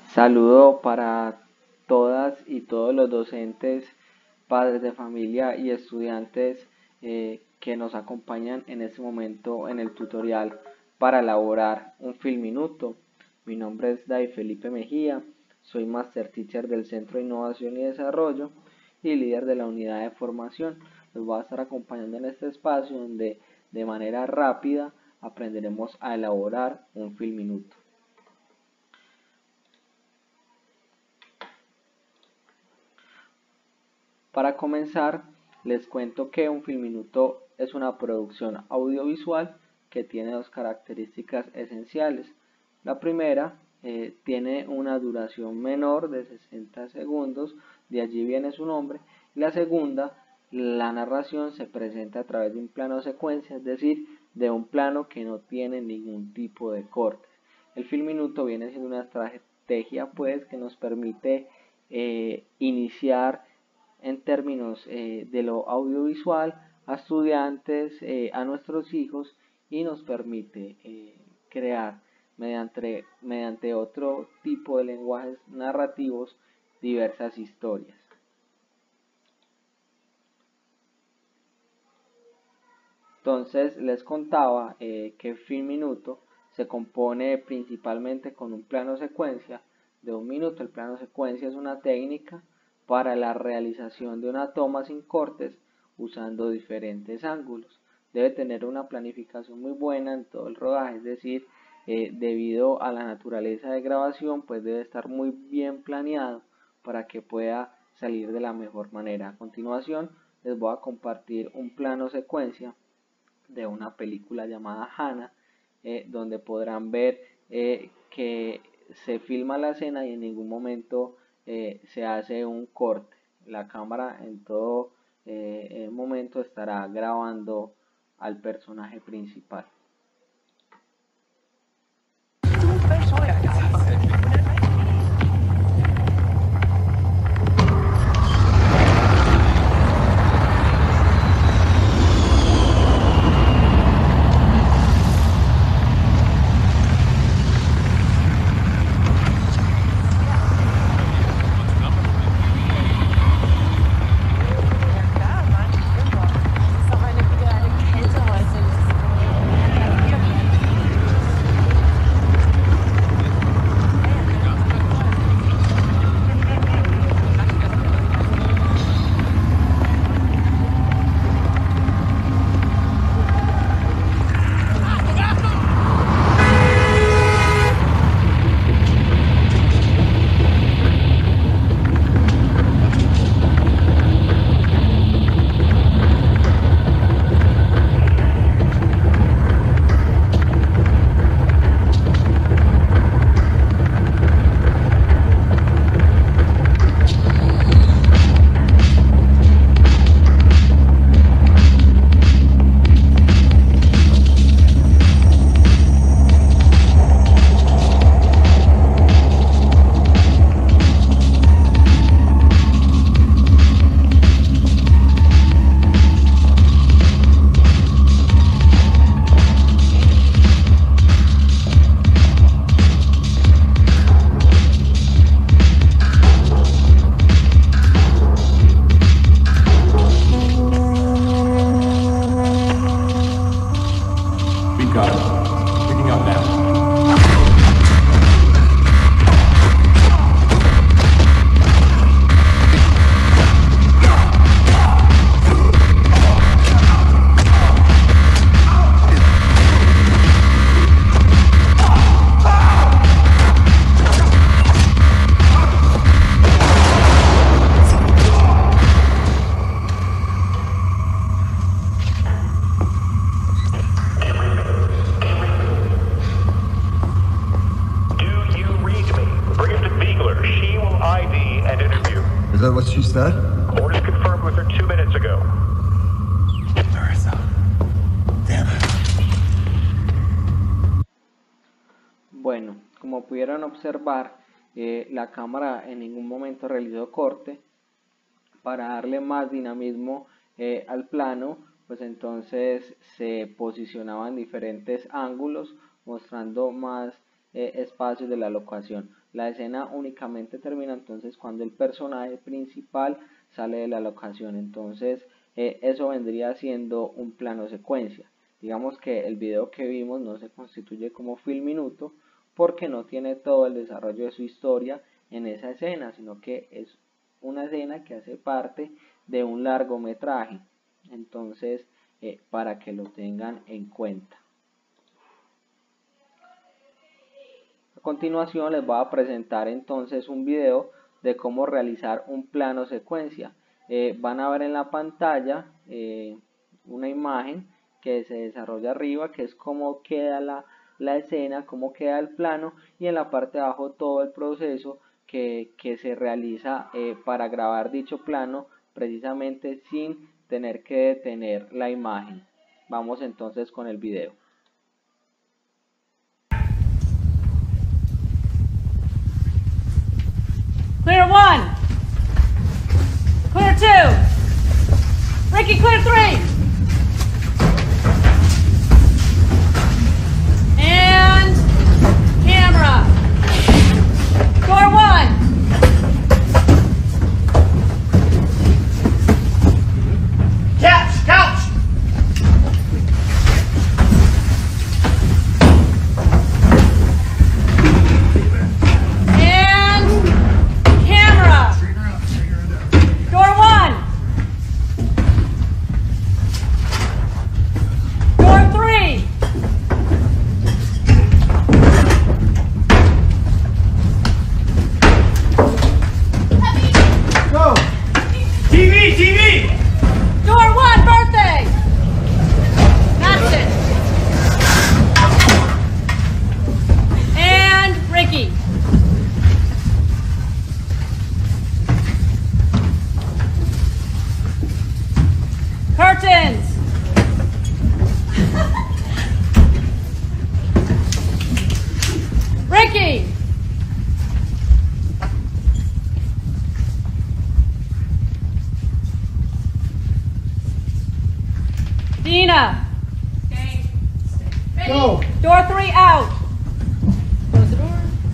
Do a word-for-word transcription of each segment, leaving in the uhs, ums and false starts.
Saludo para todas y todos los docentes, padres de familia y estudiantes eh, que nos acompañan en este momento en el tutorial para elaborar un Filminuto. Mi nombre es David Felipe Mejía, soy Master Teacher del Centro de Innovación y Desarrollo y líder de la unidad de formación. Los voy a estar acompañando en este espacio donde de manera rápida aprenderemos a elaborar un Filminuto. Para comenzar, les cuento que un Filminuto es una producción audiovisual que tiene dos características esenciales. La primera, eh, tiene una duración menor de sesenta segundos, de allí viene su nombre. La segunda, la narración se presenta a través de un plano secuencia, es decir, de un plano que no tiene ningún tipo de cortes. El Filminuto viene siendo una estrategia pues que nos permite eh, iniciar en términos eh, de lo audiovisual a estudiantes, eh, a nuestros hijos, y nos permite eh, crear mediante, mediante otro tipo de lenguajes narrativos diversas historias. Entonces les contaba eh, que Filminuto se compone principalmente con un plano secuencia de un minuto. El plano secuencia es una técnica para la realización de una toma sin cortes usando diferentes ángulos. Debe tener una planificación muy buena en todo el rodaje, es decir, eh, debido a la naturaleza de grabación, pues debe estar muy bien planeado para que pueda salir de la mejor manera. A continuación les voy a compartir un plano secuencia de una película llamada Hannah, eh, donde podrán ver eh, que se filma la escena y en ningún momento eh, se hace un corte. La cámara en todo eh, momento estará grabando al personaje principal. Picking up now. Is that what she said? Orders confirmed with her two minutes ago. Marissa. Damn it. Bueno, como pudieron observar, eh, la cámara en ningún momento realizó corte. Para darle más dinamismo eh, al plano, pues entonces se posicionaban diferentes ángulos, mostrando más eh, espacios de la locación. La escena únicamente termina entonces cuando el personaje principal sale de la locación. Entonces eh, eso vendría siendo un plano secuencia. Digamos que el video que vimos no se constituye como film minuto porque no tiene todo el desarrollo de su historia en esa escena, sino que es una escena que hace parte de un largometraje. Entonces eh, para que lo tengan en cuenta. A continuación les voy a presentar entonces un video de cómo realizar un plano secuencia. Eh, van a ver en la pantalla eh, una imagen que se desarrolla arriba, que es cómo queda la, la escena, cómo queda el plano, y en la parte de abajo todo el proceso que, que se realiza eh, para grabar dicho plano, precisamente sin tener que detener la imagen. Vamos entonces con el video. Clear one. Clear two. Ricky, clear three. And camera. Door one. Couch! Couch! And camera. Door one. Door three. Go! T V! T V! Door one, birthday. That's it. And Ricky. Curtains. Ricky. Dina. Go! Door three out. Close the door.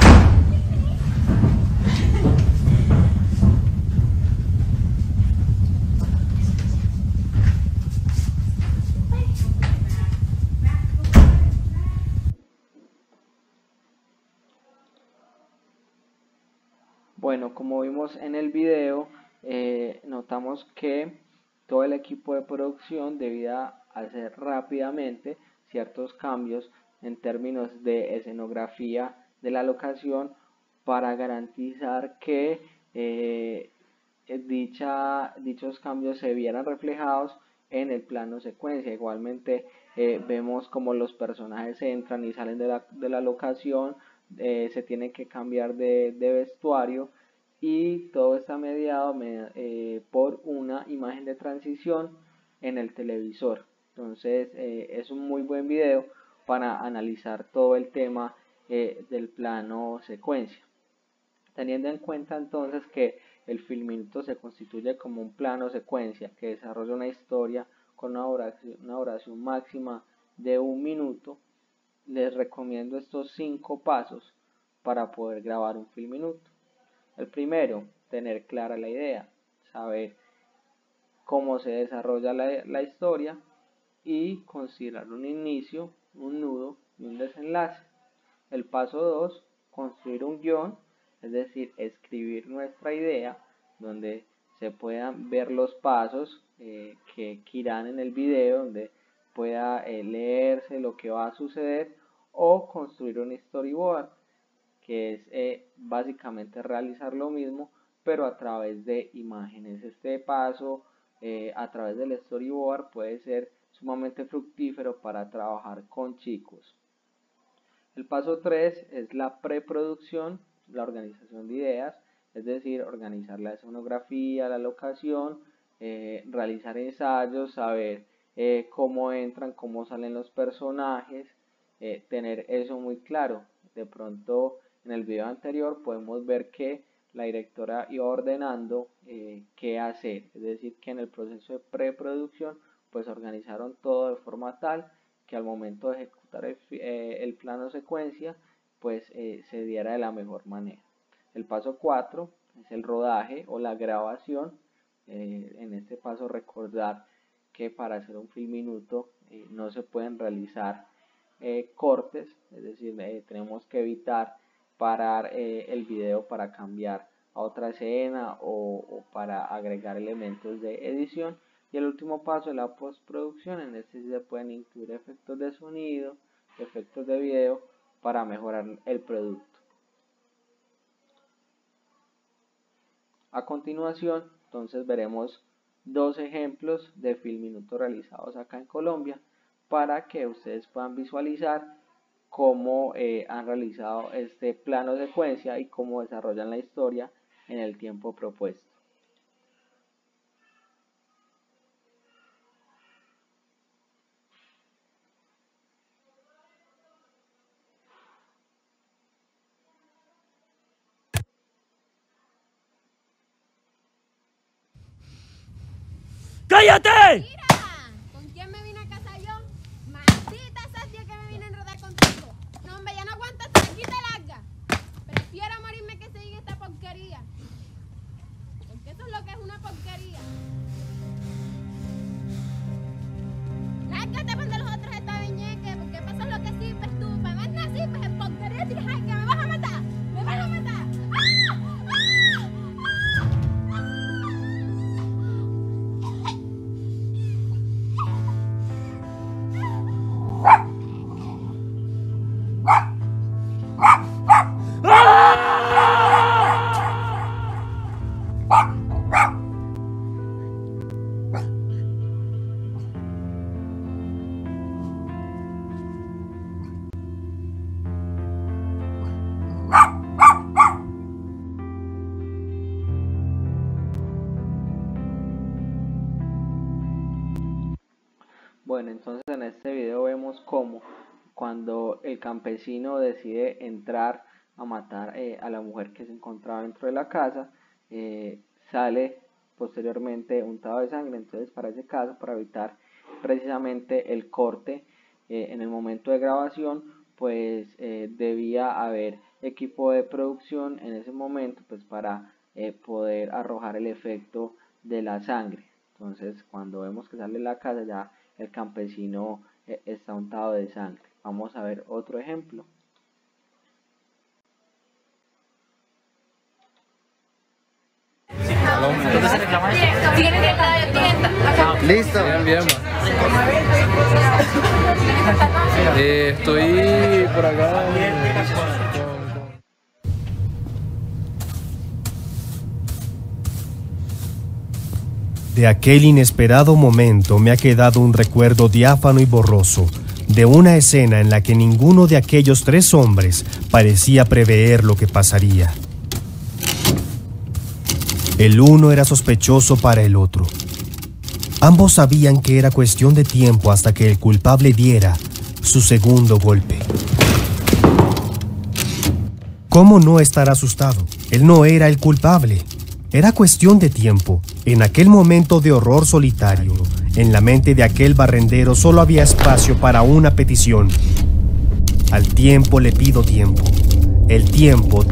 Bueno, como vimos en el video, eh, notamos que todo el equipo de producción debía hacer rápidamente ciertos cambios en términos de escenografía de la locación para garantizar que eh, dicha, dichos cambios se vieran reflejados en el plano secuencia. Igualmente eh, vemos como los personajes entran y salen de la, de la locación, eh, se tiene que cambiar de, de vestuario, y todo está mediado eh, por una imagen de transición en el televisor. Entonces eh, es un muy buen video para analizar todo el tema eh, del plano secuencia. Teniendo en cuenta entonces que el film minuto se constituye como un plano secuencia que desarrolla una historia con una duración, una duración máxima de un minuto, les recomiendo estos cinco pasos para poder grabar un film minuto. El primero, tener clara la idea, saber cómo se desarrolla la, la historia y considerar un inicio, un nudo y un desenlace. El paso dos, construir un guión, es decir, escribir nuestra idea donde se puedan ver los pasos eh, que, que irán en el video, donde pueda eh, leerse lo que va a suceder, o construir un storyboard, que es eh, básicamente realizar lo mismo pero a través de imágenes. Este paso eh, a través del storyboard puede ser sumamente fructífero para trabajar con chicos. El paso tres es la preproducción, la organización de ideas, es decir, organizar la escenografía, la locación, eh, realizar ensayos, saber eh, cómo entran, cómo salen los personajes, eh, tener eso muy claro. De pronto en el video anterior podemos ver que la directora iba ordenando eh, qué hacer, es decir, que en el proceso de preproducción pues organizaron todo de forma tal que al momento de ejecutar el, eh, el plano secuencia pues eh, se diera de la mejor manera. El paso cuatro es el rodaje o la grabación. Eh, en este paso recordar que para hacer un film minuto eh, no se pueden realizar eh, cortes, es decir, eh, tenemos que evitar parar eh, el video para cambiar a otra escena o, o para agregar elementos de edición. Y el último paso es la postproducción. En este se pueden incluir efectos de sonido, efectos de video para mejorar el producto. A continuación, entonces veremos dos ejemplos de film minuto realizados acá en Colombia para que ustedes puedan visualizar cómo eh, han realizado este plano secuencia y cómo desarrollan la historia en el tiempo propuesto. ¡Cállate! Mira, ¿con quién me vine a casa yo? Maldita sea el día que me vine a enredar contigo. No, hombre, ya no aguanto hasta aquí te larga. Prefiero morirme que seguir esta porquería. Porque eso es lo que es una porquería. Lárgate cuando los otros estaban ñeque, porque eso es lo que sirves tú. Para más no sirves en porquería, tienes ay, que me vas a matar. Me vas a matar. ¡Ah! ¡Ah! Bueno, entonces en este video vemos cómo cuando el campesino decide entrar a matar eh, a la mujer que se encontraba dentro de la casa, eh, sale posteriormente untado de sangre. Entonces para ese caso, para evitar precisamente el corte eh, en el momento de grabación, pues eh, debía haber equipo de producción en ese momento pues para eh, poder arrojar el efecto de la sangre. Entonces cuando vemos que sale de la casa ya el campesino eh, está untado de sangre. Vamos a ver otro ejemplo. Listo. Bien, bien. Eh, estoy por acá. De aquel inesperado momento me ha quedado un recuerdo diáfano y borroso de una escena en la que ninguno de aquellos tres hombres parecía prever lo que pasaría. El uno era sospechoso para el otro. Ambos sabían que era cuestión de tiempo hasta que el culpable diera su segundo golpe. ¿Cómo no estar asustado? Él no era el culpable. Era cuestión de tiempo. En aquel momento de horror solitario, en la mente de aquel barrendero solo había espacio para una petición. Al tiempo le pido tiempo. El tiempo...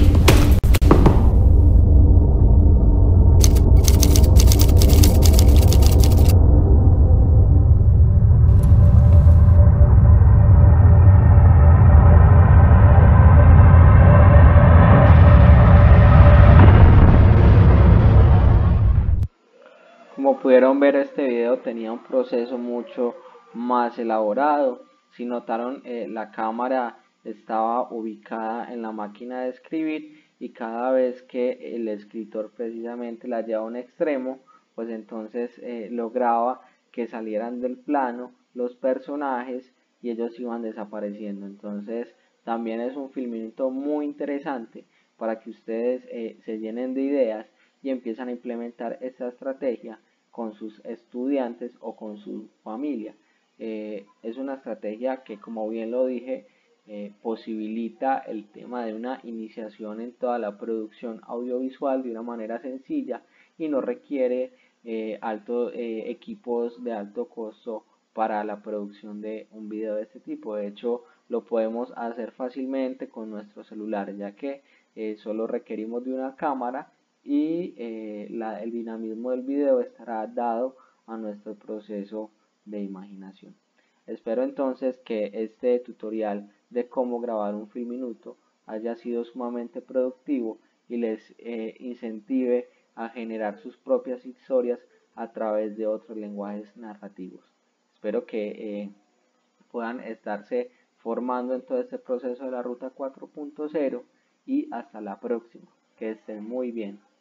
Como pudieron ver, este video tenía un proceso mucho más elaborado. Si notaron, eh, la cámara estaba ubicada en la máquina de escribir y cada vez que el escritor precisamente la llevaba a un extremo, pues entonces eh, lograba que salieran del plano los personajes y ellos iban desapareciendo. Entonces también es un film minuto muy interesante para que ustedes eh, se llenen de ideas y empiezan a implementar esta estrategia con sus estudiantes o con su familia. Eh, es una estrategia que, como bien lo dije, eh, posibilita el tema de una iniciación en toda la producción audiovisual de una manera sencilla y no requiere eh, alto, eh, equipos de alto costo para la producción de un video de este tipo. De hecho, lo podemos hacer fácilmente con nuestro celular, ya que eh, solo requerimos de una cámara y eh, la, el dinamismo del video estará dado a nuestro proceso de imaginación. Espero entonces que este tutorial de cómo grabar un Filminuto haya sido sumamente productivo y les eh, incentive a generar sus propias historias a través de otros lenguajes narrativos. Espero que eh, puedan estarse formando en todo este proceso de la ruta cuatro punto cero y hasta la próxima. Que estén muy bien.